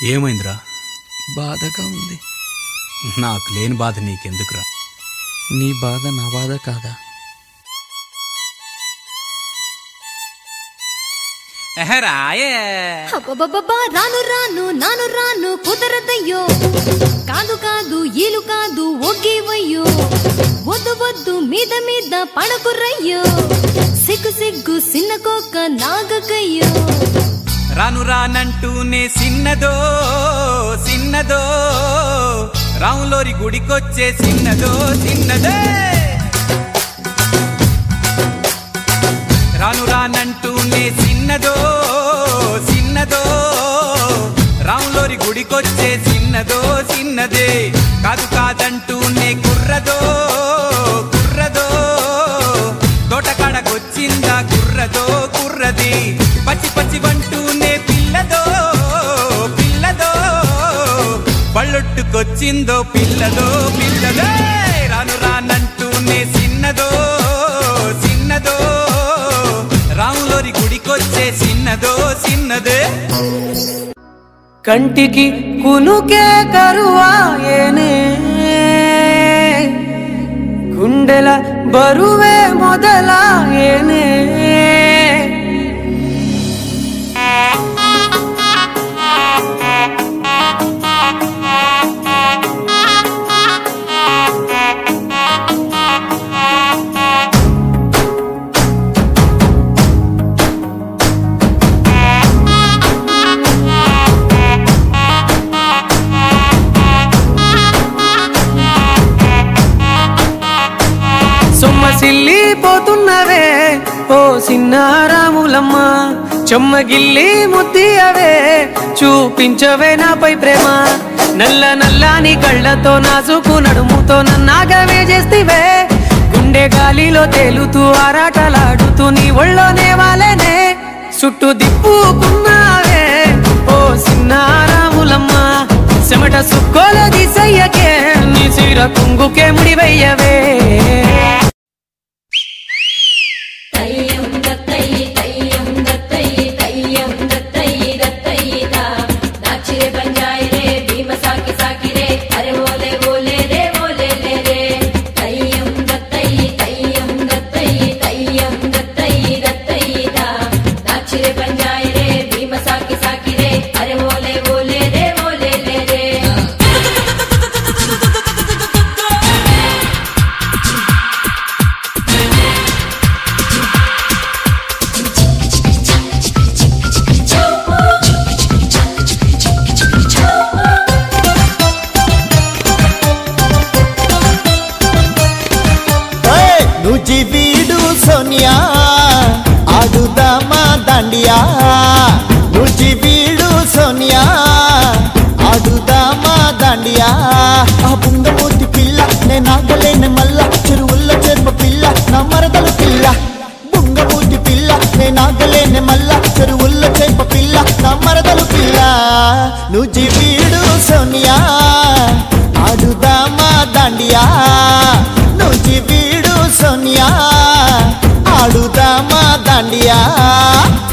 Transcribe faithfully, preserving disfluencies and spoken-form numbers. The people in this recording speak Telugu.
ఏమైందిరా? బాధగా ఉంది. నాకు లేని బాధ నీకెందుకురా? నీ బాధ నా బాధ కాదా? రాను రాను నాను రాను కుదరదయ్యో, కాదు కాదు ఈలు కాదు ఒగ్గివయ్యో, వద్దు వద్దు మీద మీద పడకురయ్యో, సిగ్గు సిగ్గు సిన్న కోక నాగకయ్యో. రాను రానంటూనే సిన్నదో సిన్నదో, రాములోరి గుడికొచ్చే సిన్నదో సిన్నదే. రాను రానంటూనే సిన్నదో సిన్నదో, రాములోరి గుడికొచ్చే సిన్నదో సిన్నదే. కాదు కాదంటూనే కుర్రదో కుర్రదో, తోటకాడకొచ్చిందా కుర్రదో కుర్రది. పచ్చి పచ్చి వంటూనే పిల్లదో పిల్లదో, బళ్ళొట్టుకొచ్చిందో పిల్లదో పిల్లదే. రాను రానంటూనే సిన్నదో సిన్నదో, రాములోరి గుడికొచ్చే సిన్నదో సిన్నదే. కంటికి కునుకే కరువాయేనే, గుండెల బరువే మొదలాయేనే. సొమ్మసిల్లిపోతున్నవే ఓ సిన్నారాములమ్మ, చెమ్మగిల్లి ముద్దియవే చూపించవే నాపై ప్రేమ. నల్ల నల్లాని కళ్ళతో నాసుకు నడుముతో నన్నాగవే చేస్తివే, గుండె గాలిలో తేలుతూ ఆరాటలాడుతూ నీ ఒళ్ళోనే వాలేనే. చుట్టూ దిప్పుకున్నావే ఓ సిన్నారాములమ్మ, చెమట సుక్కోల దిశయ్యకే నీ చీర కుంగుకే ముడివయ్యవే. నుజివీడు సోనియా ఆడుదామా దాండియా, నుజివీడు సోనియా ఆడుదామా దాండియా. ఆ బుంగమూతి పిల్ల నేనాగలేని మల్ల, చెరువుల్లో చెరుమ పిల్ల నా మరదలు పిల్ల. బుంగమూతి పిల్ల నేనాగలేని మల్ల, చెరువుల్లో చెంప పిల్ల నా మరదలు పిల్ల. నుజివీడు సోనియా ఆడుదామా దాండియా, నుజివీడు సోనియా ఆడుదామా దాండియా.